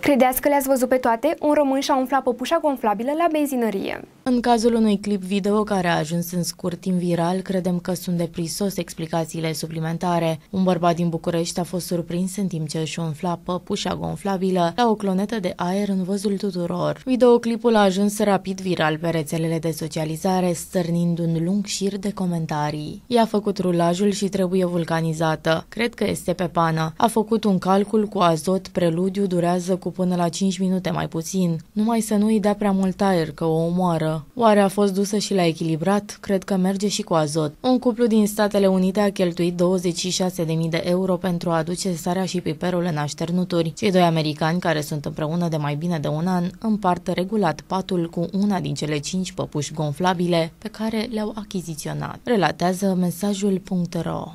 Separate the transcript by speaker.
Speaker 1: Credeți că le-ați văzut pe toate? Un român și-a umflat păpușa gonflabilă la benzinărie.
Speaker 2: În cazul unui clip video care a ajuns în scurt timp viral, credem că sunt de prisos explicațiile suplimentare. Un bărbat din București a fost surprins în timp ce își umfla păpușa gonflabilă la o clonetă de aer în văzul tuturor. Videoclipul a ajuns rapid viral pe rețelele de socializare, stârnind un lung șir de comentarii. I-a făcut rulajul și trebuie vulcanizată. Cred că este pe pană. A făcut un calcul cu azot, preludiu durează cu până la 5 minute mai puțin. Numai să nu îi dea prea mult aer, că o omoară. Oare a fost dusă și la echilibrat? Cred că merge și cu azot. Un cuplu din Statele Unite a cheltuit 26.000 de euro pentru a aduce sarea și piperul în așternuturi. Cei doi americani, care sunt împreună de mai bine de un an, împart regulat patul cu una din cele 5 păpuși gonflabile pe care le-au achiziționat. Relatează mesajul.ro.